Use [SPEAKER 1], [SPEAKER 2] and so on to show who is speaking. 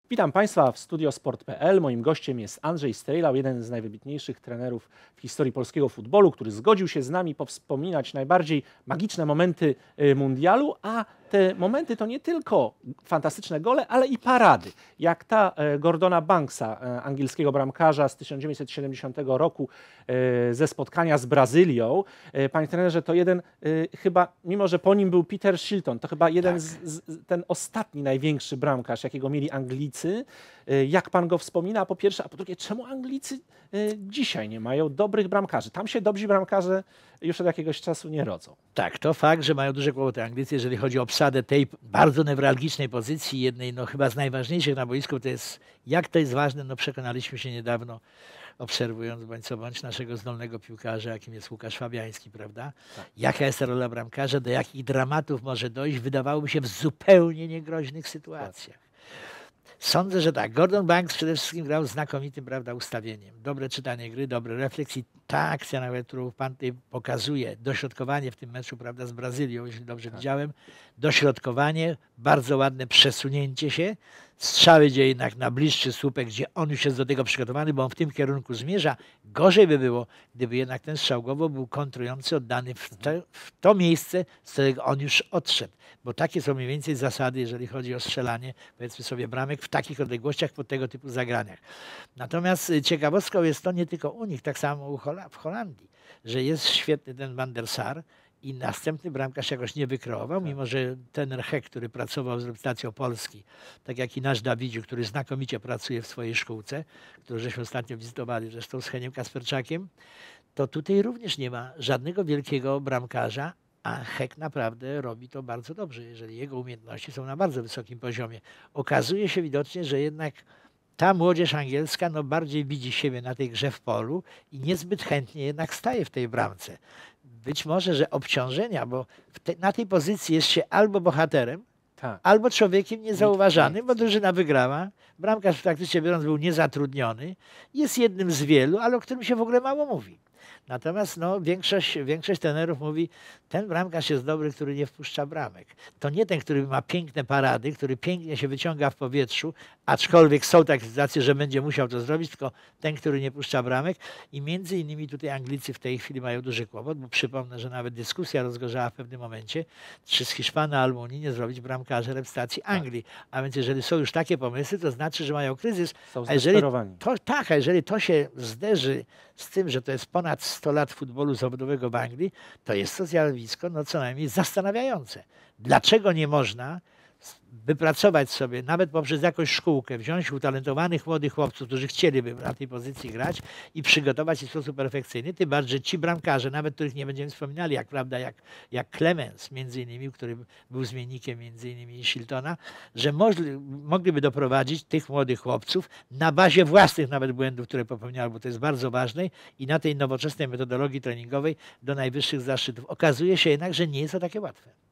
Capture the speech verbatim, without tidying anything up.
[SPEAKER 1] Witam Państwa w Studio Sport kropka pe el. Moim gościem jest Andrzej Strejlał, jeden z najwybitniejszych trenerów w historii polskiego futbolu, który zgodził się z nami powspominać najbardziej magiczne momenty mundialu, a te momenty to nie tylko fantastyczne gole, ale i parady. Jak ta Gordona Banksa, angielskiego bramkarza z tysiąc dziewięćset siedemdziesiątego roku ze spotkania z Brazylią. Panie trenerze, to jeden chyba, mimo że po nim był Peter Shilton, to chyba jeden
[SPEAKER 2] Tak.
[SPEAKER 1] z, z, ten ostatni największy bramkarz, jakiego mieli Anglicy. Jak pan go wspomina, a po pierwsze, a po drugie, czemu Anglicy dzisiaj nie mają dobrych bramkarzy? Tam się dobrzy bramkarze już od jakiegoś czasu nie rodzą.
[SPEAKER 2] Tak, to fakt, że mają duże kłopoty Anglicy, jeżeli chodzi o obsadę tej bardzo newralgicznej pozycji, jednej no chyba z najważniejszych na boisku. To jest, jak to jest ważne, no przekonaliśmy się niedawno, obserwując bądź co bądź naszego zdolnego piłkarza, jakim jest Łukasz Fabiański, prawda?
[SPEAKER 1] Tak.
[SPEAKER 2] Jaka jest rola bramkarza, do jakich dramatów może dojść, wydawałoby się w zupełnie niegroźnych sytuacjach. Sądzę, że tak. Gordon Banks przede wszystkim grał znakomitym, prawda, ustawieniem. Dobre czytanie gry, dobre refleksje. Ta akcja nawet, którą pan tutaj pokazuje, dośrodkowanie w tym meczu, prawda, z Brazylią, jeśli dobrze
[SPEAKER 1] Tak.
[SPEAKER 2] widziałem, dośrodkowanie, bardzo ładne przesunięcie się, strzały gdzie jednak na bliższy słupek, gdzie on już jest do tego przygotowany, bo on w tym kierunku zmierza. Gorzej by było, gdyby jednak ten strzał głowy był kontrujący, oddany w to, w to miejsce, z którego on już odszedł. Bo takie są mniej więcej zasady, jeżeli chodzi o strzelanie, powiedzmy sobie, bramek w takich odległościach pod tego typu zagraniach. Natomiast ciekawostką jest to nie tylko u nich, tak samo u Hola- w Holandii, że jest świetny ten Van der Sar i następny bramkarz jakoś nie wykreował, mimo że ten Rhek, który pracował z reprezentacją Polski, tak jak i nasz Dawidziu, który znakomicie pracuje w swojej szkółce, którą żeśmy ostatnio wizytowali zresztą z Heniem Kasperczakiem, to tutaj również nie ma żadnego wielkiego bramkarza, a Hek naprawdę robi to bardzo dobrze, jeżeli jego umiejętności są na bardzo wysokim poziomie. Okazuje się widocznie, że jednak ta młodzież angielska no bardziej widzi siebie na tej grze w polu i niezbyt chętnie jednak staje w tej bramce. Być może, że obciążenia, bo te, na tej pozycji jest się albo bohaterem,
[SPEAKER 1] Tak.
[SPEAKER 2] albo człowiekiem niezauważanym, bo drużyna wygrała. Bramkarz praktycznie biorąc był niezatrudniony. Jest jednym z wielu, ale o którym się w ogóle mało mówi. Natomiast no, większość, większość trenerów mówi, ten bramkarz jest dobry, który nie wpuszcza bramek. To nie ten, który ma piękne parady, który pięknie się wyciąga w powietrzu, aczkolwiek są takie sytuacje, że będzie musiał to zrobić, tylko ten, który nie puszcza bramek. I między innymi tutaj Anglicy w tej chwili mają duży kłopot, bo przypomnę, że nawet dyskusja rozgorzała w pewnym momencie, czy z Hiszpana albo Unii nie zrobić bramkarza reprezentacji Anglii. A więc jeżeli są już takie pomysły, to znaczy, że mają kryzys.
[SPEAKER 1] Są
[SPEAKER 2] A jeżeli
[SPEAKER 1] zdesperowani.
[SPEAKER 2] to, tak, a jeżeli to się zderzy z tym, że to jest ponad sto lat futbolu zawodowego w Anglii, to jest to zjawisko no, co najmniej zastanawiające. Dlaczego nie można wypracować sobie, nawet poprzez jakąś szkółkę, wziąć utalentowanych młodych chłopców, którzy chcieliby na tej pozycji grać i przygotować ich w sposób perfekcyjny, tym bardziej, że ci bramkarze, nawet których nie będziemy wspominali, jak prawda, jak, jak Clemens między innymi, który był zmiennikiem między innymi Shiltona, że możli, mogliby doprowadzić tych młodych chłopców na bazie własnych nawet błędów, które popełniali, bo to jest bardzo ważne i na tej nowoczesnej metodologii treningowej do najwyższych zaszczytów. Okazuje się jednak, że nie jest to takie łatwe.